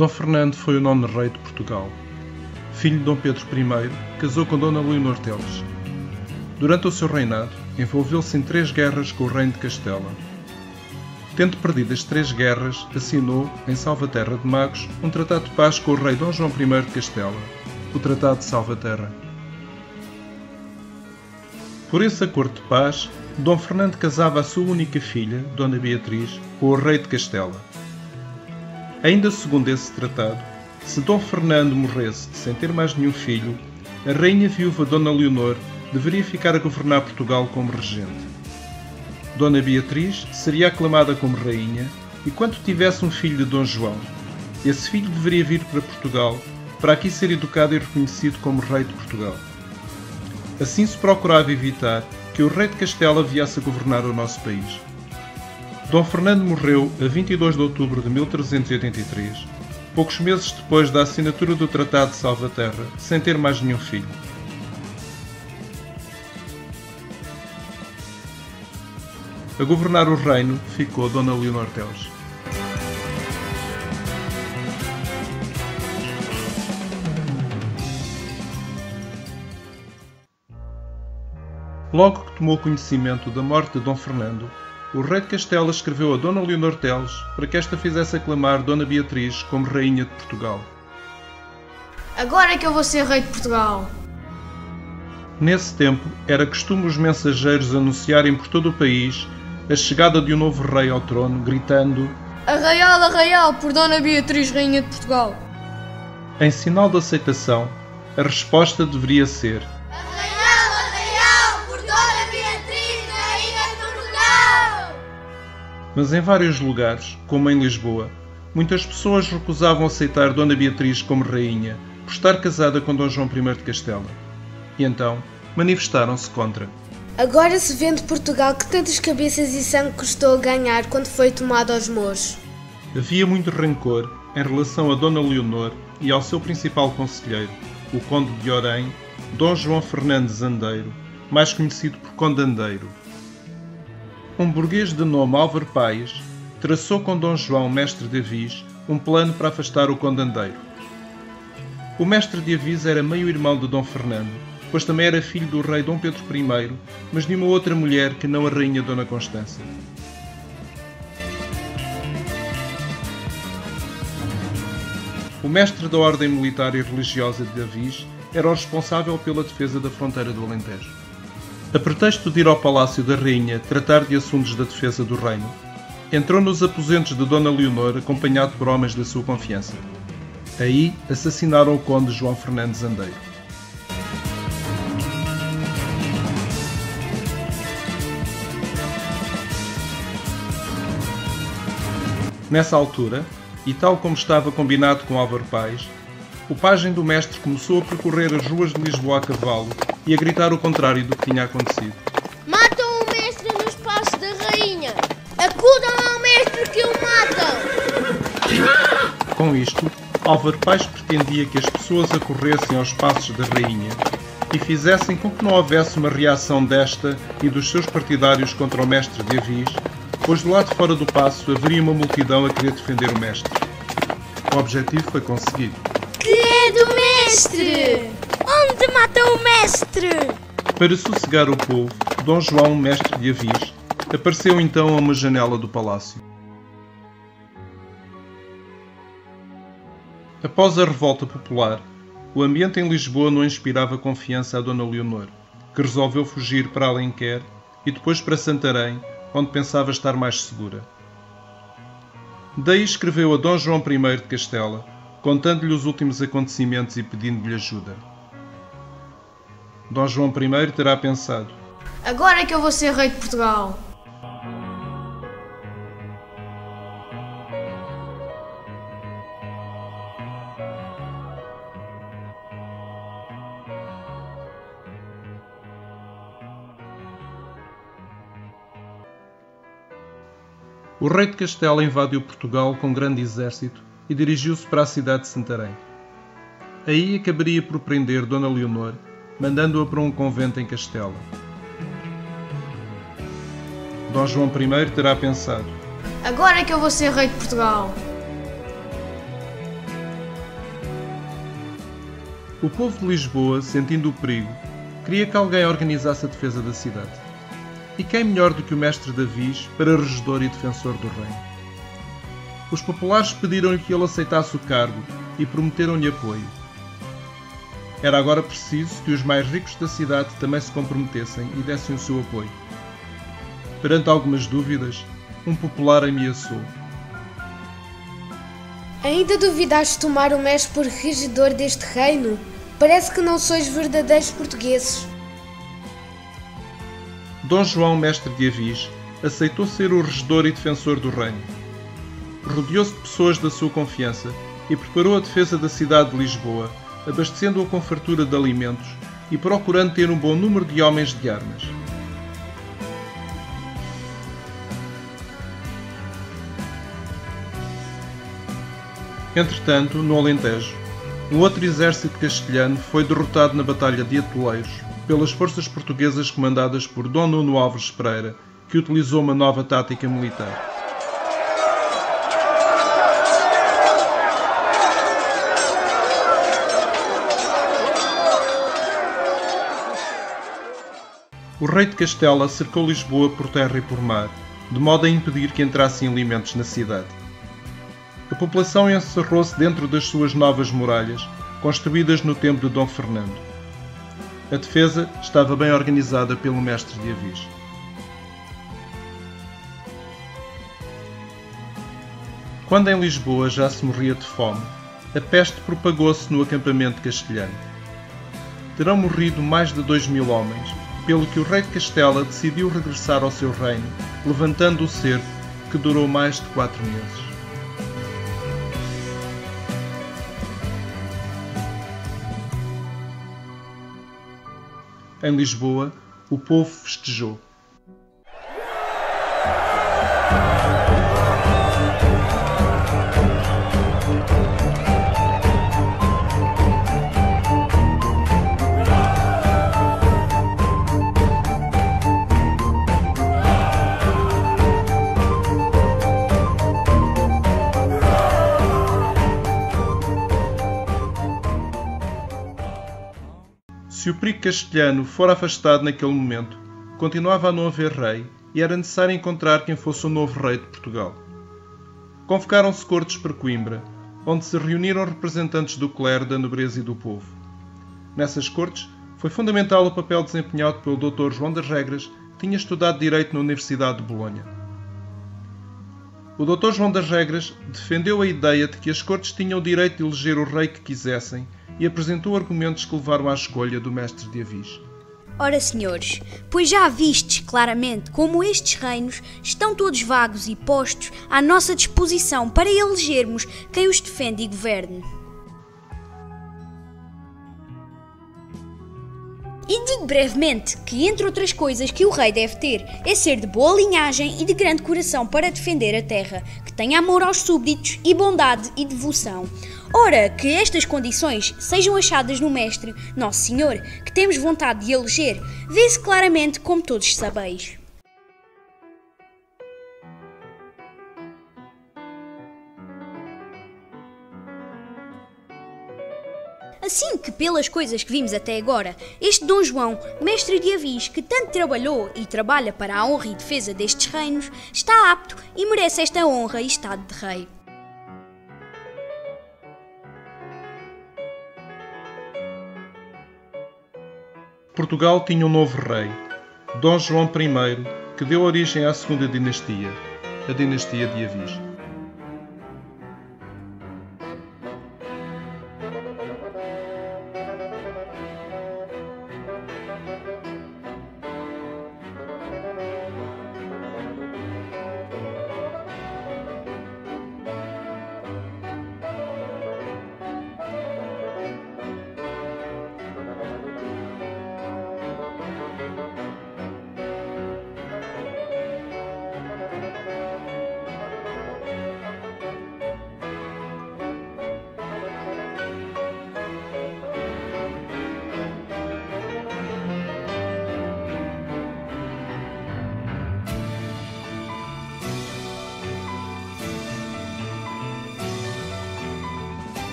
Dom Fernando foi o nono rei de Portugal. Filho de Dom Pedro I, casou com Dona Leonor Teles. Durante o seu reinado, envolveu-se em 3 guerras com o reino de Castela. Tendo perdido as 3 guerras, assinou, em Salvaterra de Magos, um tratado de paz com o rei Dom João I de Castela, o Tratado de Salvaterra. Por esse acordo de paz, Dom Fernando casava a sua única filha, Dona Beatriz, com o rei de Castela. Ainda segundo esse tratado, se Dom Fernando morresse sem ter mais nenhum filho, a rainha viúva Dona Leonor deveria ficar a governar Portugal como regente. Dona Beatriz seria aclamada como rainha e, quando tivesse um filho de Dom João, esse filho deveria vir para Portugal para aqui ser educado e reconhecido como rei de Portugal. Assim se procurava evitar que o rei de Castela viesse a governar o nosso país. Dom Fernando morreu a 22 de outubro de 1383, poucos meses depois da assinatura do Tratado de Salvaterra, sem ter mais nenhum filho. A governar o reino ficou Dona Leonor Teles. Logo que tomou conhecimento da morte de Dom Fernando, o rei de Castela escreveu a Dona Leonor Teles para que esta fizesse aclamar Dona Beatriz como rainha de Portugal. Agora é que eu vou ser rei de Portugal. Nesse tempo, era costume os mensageiros anunciarem por todo o país a chegada de um novo rei ao trono, gritando: Arraial, por Dona Beatriz, rainha de Portugal. Em sinal de aceitação, a resposta deveria ser: Arraial, por Dona Beatriz, rainha de Portugal. Mas em vários lugares, como em Lisboa, muitas pessoas recusavam aceitar Dona Beatriz como rainha, por estar casada com Dom João I de Castela. E então, manifestaram-se contra. Agora se vende Portugal que tantas cabeças e sangue custou a ganhar quando foi tomado aos mouros. Havia muito rancor em relação a Dona Leonor e ao seu principal conselheiro, o Conde de Orém, Dom João Fernandes Andeiro, mais conhecido por Conde Andeiro. Um burguês de nome Álvaro Paes traçou com Dom João, mestre de Avis, um plano para afastar o Conde Andeiro. O mestre de Avis era meio-irmão de Dom Fernando, pois também era filho do rei Dom Pedro I, mas de uma outra mulher que não a rainha Dona Constança. O mestre da ordem militar e religiosa de Avis era o responsável pela defesa da fronteira do Alentejo. A pretexto de ir ao palácio da rainha tratar de assuntos da defesa do reino, entrou nos aposentos de Dona Leonor acompanhado por homens da sua confiança. Aí assassinaram o conde João Fernandes Andeiro. Nessa altura, e tal como estava combinado com Álvaro Paes, o pajem do mestre começou a percorrer as ruas de Lisboa a cavalo e a gritar o contrário do que tinha acontecido. Matam o mestre nos passos da rainha! Acudam ao mestre que o matam! Com isto, Álvaro Paes pretendia que as pessoas acorressem aos passos da rainha e fizessem com que não houvesse uma reação desta e dos seus partidários contra o mestre de Avis, pois do lado de fora do paço haveria uma multidão a querer defender o mestre. O objetivo foi conseguido. Que é do mestre? Onde matam o mestre? Para sossegar o povo, Dom João, mestre de Avis, apareceu então a uma janela do palácio. Após a revolta popular, o ambiente em Lisboa não inspirava confiança a Dona Leonor, que resolveu fugir para Alenquer e depois para Santarém, onde pensava estar mais segura. Daí escreveu a Dom João I de Castela, contando-lhe os últimos acontecimentos e pedindo-lhe ajuda. Dom João I terá pensado: Agora é que eu vou ser rei de Portugal. O rei de Castela invadiu Portugal com grande exército e dirigiu-se para a cidade de Santarém. Aí acabaria por prender Dona Leonor, mandando-a para um convento em Castela. Dom João I terá pensado: Agora é que eu vou ser rei de Portugal. O povo de Lisboa, sentindo o perigo, queria que alguém organizasse a defesa da cidade. E quem melhor do que o mestre Davis para regedor e defensor do reino? Os populares pediram-lhe que ele aceitasse o cargo e prometeram-lhe apoio. Era agora preciso que os mais ricos da cidade também se comprometessem e dessem o seu apoio. Perante algumas dúvidas, um popular ameaçou: Ainda duvidaste tomar o mestre por regedor deste reino? Parece que não sois verdadeiros portugueses. Dom João, mestre de Avis, aceitou ser o regedor e defensor do reino. Rodeou-se de pessoas da sua confiança e preparou a defesa da cidade de Lisboa, abastecendo-a com fartura de alimentos e procurando ter um bom número de homens de armas. Entretanto, no Alentejo, um outro exército castelhano foi derrotado na Batalha de Atoleiros pelas forças portuguesas comandadas por Dom Nuno Alves Pereira, que utilizou uma nova tática militar. O rei de Castela cercou Lisboa por terra e por mar, de modo a impedir que entrassem alimentos na cidade. A população encerrou-se dentro das suas novas muralhas, construídas no tempo de Dom Fernando. A defesa estava bem organizada pelo mestre de Avis. Quando em Lisboa já se morria de fome, a peste propagou-se no acampamento castelhano. Terão morrido mais de 2.000 homens, pelo que o rei de Castela decidiu regressar ao seu reino, levantando o cerco que durou mais de 4 meses. Em Lisboa, o povo festejou. Se o perigo castelhano fora afastado naquele momento, continuava a não haver rei e era necessário encontrar quem fosse o novo rei de Portugal. Convocaram-se cortes para Coimbra, onde se reuniram representantes do clero, da nobreza e do povo. Nessas cortes, foi fundamental o papel desempenhado pelo Dr. João das Regras, que tinha estudado Direito na Universidade de Bolonha. O Dr. João das Regras defendeu a ideia de que as cortes tinham o direito de eleger o rei que quisessem e apresentou argumentos que levaram à escolha do mestre de Avis. Ora, senhores, pois já vistes claramente como estes reinos estão todos vagos e postos à nossa disposição para elegermos quem os defende e governe. E digo brevemente que, entre outras coisas que o rei deve ter, é ser de boa linhagem e de grande coração para defender a terra, que tenha amor aos súbditos e bondade e devoção. Ora, que estas condições sejam achadas no mestre, Nosso Senhor, que temos vontade de eleger, vê-se claramente, como todos sabeis. Assim que, pelas coisas que vimos até agora, este Dom João, mestre de Avis, que tanto trabalhou e trabalha para a honra e defesa destes reinos, está apto e merece esta honra e estado de rei. Portugal tinha um novo rei, Dom João I, que deu origem à segunda dinastia, a dinastia de Avis.